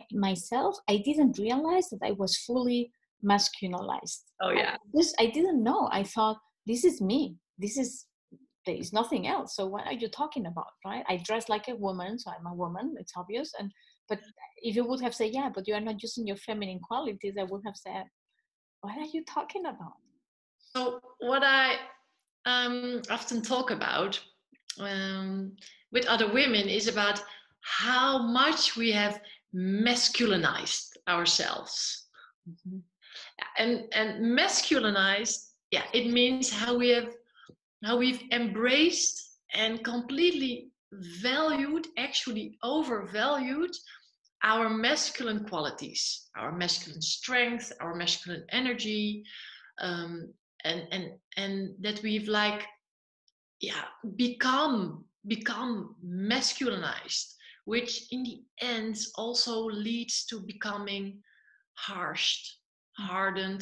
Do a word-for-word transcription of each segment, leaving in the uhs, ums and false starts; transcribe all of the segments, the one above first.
myself, I didn't realize that I was fully masculinized. Oh I yeah. just, I didn't know. I thought, this is me. This is, there is nothing else. So what are you talking about, right? I dress like a woman, so I'm a woman. It's obvious. And but if you would have said, yeah, but you are not using your feminine qualities, I would have said, what are you talking about? So what I um, often talk about um, with other women is about how much we have masculinized ourselves. Mm-hmm. And and masculinized, yeah, it means how we have how we've embraced and completely valued, actually overvalued our masculine qualities, our masculine strength, our masculine energy, um, and and and that we've like, yeah, become become masculinized, which in the end also leads to becoming harsh, hardened,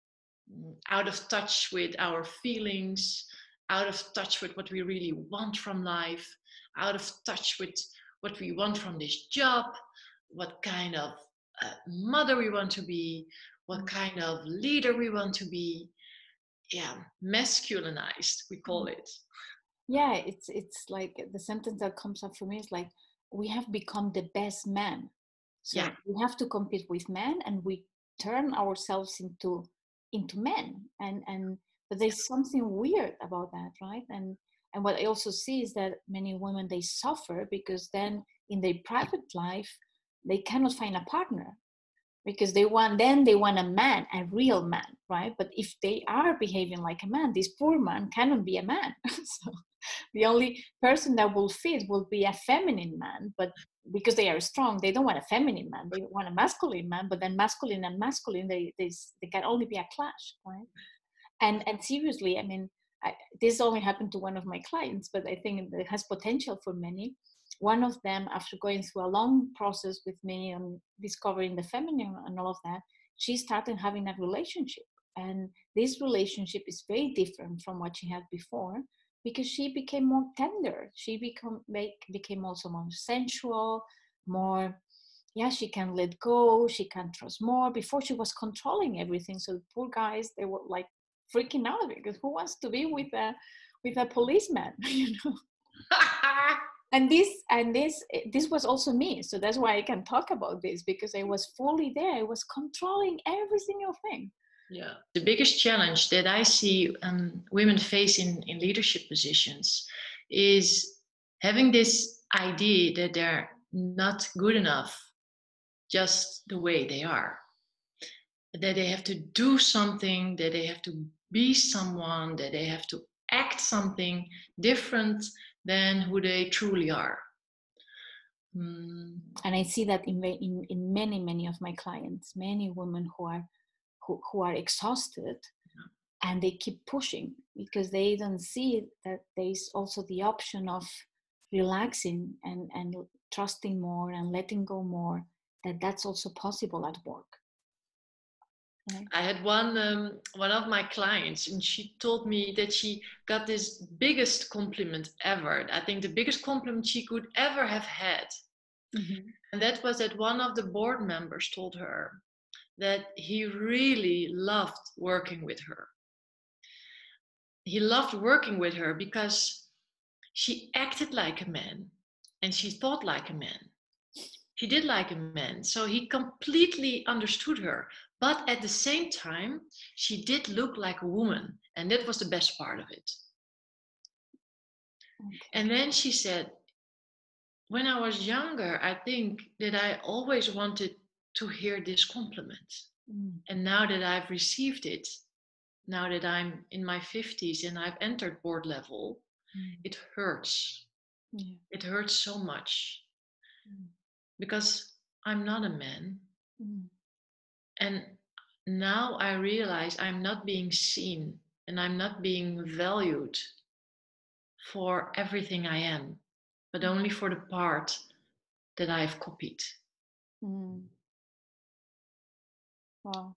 out of touch with our feelings, out of touch with what we really want from life, out of touch with what we want from this job, what kind of uh, mother we want to be, what kind of leader we want to be. Yeah, masculinized, we call it. Yeah, it's it's like the sentence that comes up for me is like, we have become the best man. So Yeah. we have to compete with men, and we turn ourselves into into men. And and but there's something weird about that, right? And and what I also see is that many women, they suffer because then in their private life they cannot find a partner, because they want, then they want a man, a real man, right? But if they are behaving like a man, this poor man cannot be a man. So the only person that will fit will be a feminine man, but because they are strong, they don't want a feminine man, they want a masculine man. But then masculine and masculine, they they, they can only be a clash, right? And and seriously, I mean, I, this only happened to one of my clients, but I think it has potential for many. One of them, after going through a long process with me on discovering the feminine and all of that, she started having a relationship. And this relationship is very different from what she had before, because she became more tender. She become make, became also more sensual, more, yeah, she can let go, she can trust more. Before, she was controlling everything. So the poor guys, they were like freaking out, because who wants to be with a with a policeman, you know? and this and this this was also me, so that's why I can talk about this, because I was fully there. I was controlling every single thing. Yeah, the biggest challenge that I see um, women face in, in leadership positions is having this idea that they're not good enough just the way they are, that they have to do something, that they have to be someone, that they have to act something different than who they truly are. Mm. And I see that in, in in many many of my clients, many women who are who, who are exhausted, yeah. And they keep pushing because they don't see that there's also the option of relaxing and and trusting more and letting go more, that that's also possible at work. Right. I had one um, one of my clients, and she told me that she got this biggest compliment ever. I think the biggest compliment she could ever have had. Mm-hmm. And that was that one of the board members told her that he really loved working with her. He loved working with her because she acted like a man and she thought like a man. She did like a man. So he completely understood her. But at the same time, she did look like a woman. And that was the best part of it. Okay. And then she said, when I was younger, I think that I always wanted to hear this compliment. Mm. And now that I've received it, now that I'm in my fifties and I've entered board level, mm. it hurts. Yeah. It hurts so much. Mm. Because I'm not a man. Mm. And now I realize I'm not being seen and I'm not being valued for everything I am, but only for the part that I've copied. Mm. Wow.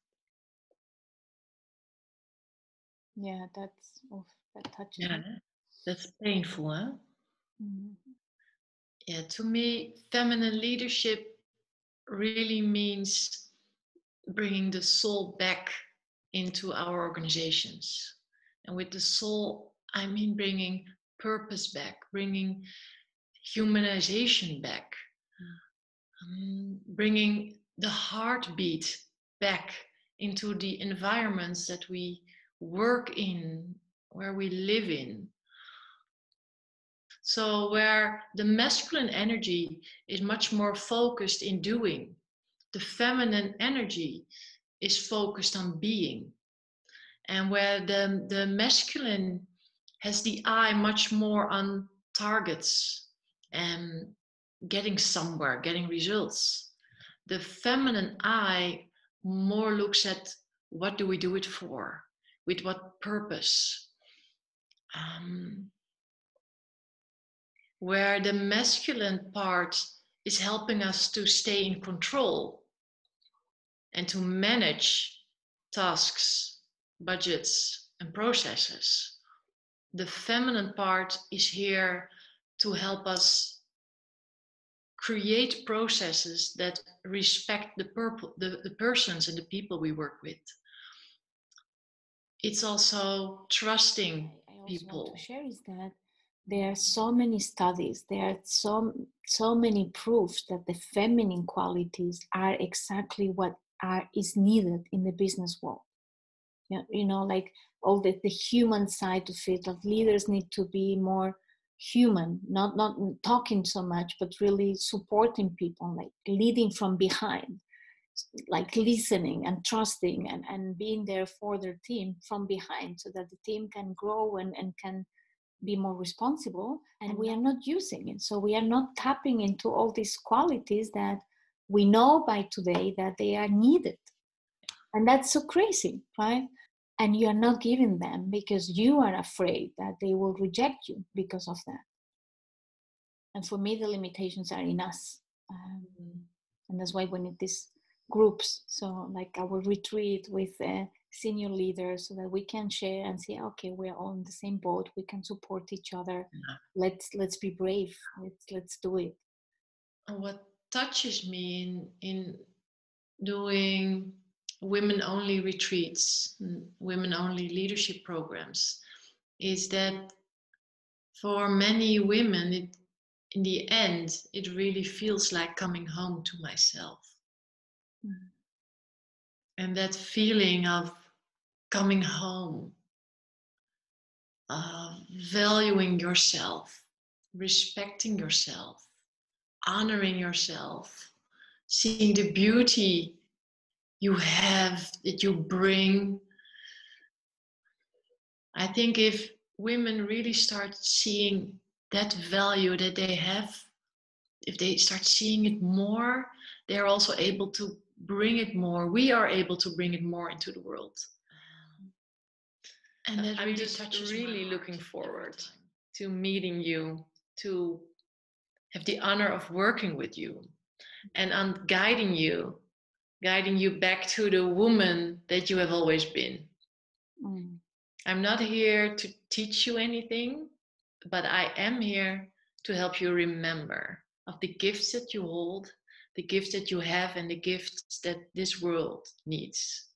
Yeah. Yeah, that's, oh, that touches yeah, me. That's painful, huh? Mm. Yeah, to me, feminine leadership really means bringing the soul back into our organizations. And with the soul, I mean bringing purpose back, bringing humanization back, um, bringing the heartbeat back into the environments that we work in, where we live in. So where the masculine energy is much more focused in doing, the feminine energy is focused on being. And where the, the masculine has the eye much more on targets and getting somewhere, getting results. The feminine eye more looks at what do we do it for, with what purpose. Um, where the masculine part is helping us to stay in control and to manage tasks, budgets, and processes. The feminine part is here to help us create processes that respect the, purpo- the, the persons and the people we work with. It's also trusting I also people. want to share is that there are so many studies, there are so, so many proofs that the feminine qualities are exactly what are is needed in the business world. You know, you know like all the, the human side of it, that leaders need to be more human, not not talking so much, but really supporting people, like leading from behind, like listening and trusting and, and being there for their team from behind, so that the team can grow and, and can be more responsible. And we are not using it, so we are not tapping into all these qualities that we know by today that they are needed. And that's so crazy, right? And you are not giving them because you are afraid that they will reject you because of that. And for me, the limitations are in us. Um, and that's why we need these groups. So like our retreat with uh, senior leaders, so that we can share and say, okay, we're all in the same boat. We can support each other. Yeah. Let's let's be brave. Let's let's do it. And what touches me in in doing women-only retreats, women-only leadership programs, is that for many women, it, in the end, it really feels like coming home to myself. Mm. And that feeling of coming home, uh, valuing yourself, respecting yourself, honoring yourself, seeing the beauty you have, that you bring. I think if women really start seeing that value that they have, if they start seeing it more, they're also able to bring it more. We are able to bring it more into the world. And that I'm really just touches really my looking heart forward to meeting you, to have the honor of working with you and on guiding you, guiding you back to the woman that you have always been. Mm. I'm not here to teach you anything, but I am here to help you remember of the gifts that you hold, the gifts that you have, and the gifts that this world needs.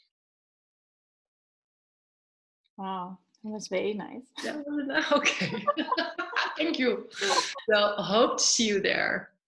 Wow, that was very nice. Yeah, okay. Thank you. So I hope to see you there.